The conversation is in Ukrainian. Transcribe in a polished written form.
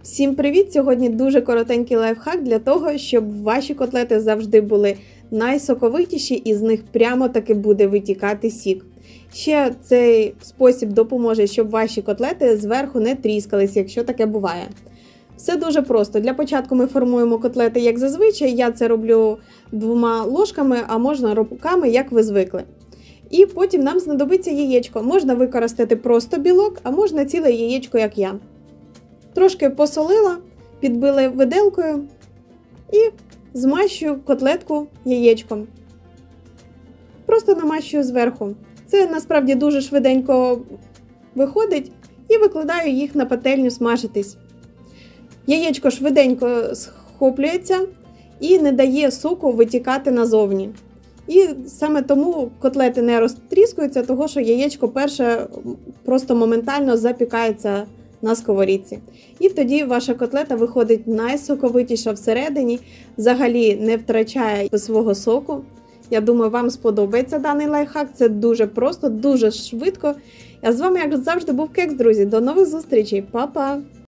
Всім привіт! Сьогодні дуже коротенький лайфхак для того, щоб ваші котлети завжди були найсоковитіші і з них прямо таки буде витікати сік. Ще цей спосіб допоможе, щоб ваші котлети зверху не тріскались, якщо таке буває. Все дуже просто. Для початку ми формуємо котлети як зазвичай, я це роблю 2 ложками, а можна руками, як ви звикли. І потім нам знадобиться яєчко. Можна використати просто білок, а можна ціле яєчко, як я. Трошки посолила, підбила виделкою і змащую котлетку яєчком. Просто намащую зверху. Це насправді дуже швиденько виходить і викладаю їх на пательню смажитись. Яєчко швиденько схоплюється і не дає соку витікати назовні. І саме тому котлети не розтріскуються, тому що яєчко перше просто моментально запікається на сковорідці. І тоді ваша котлета виходить найсоковитіша всередині, взагалі не втрачає свого соку. Я думаю, вам сподобається даний лайфхак, це дуже просто, дуже швидко. А з вами, як завжди, був Кекс, друзі. До нових зустрічей, па-па!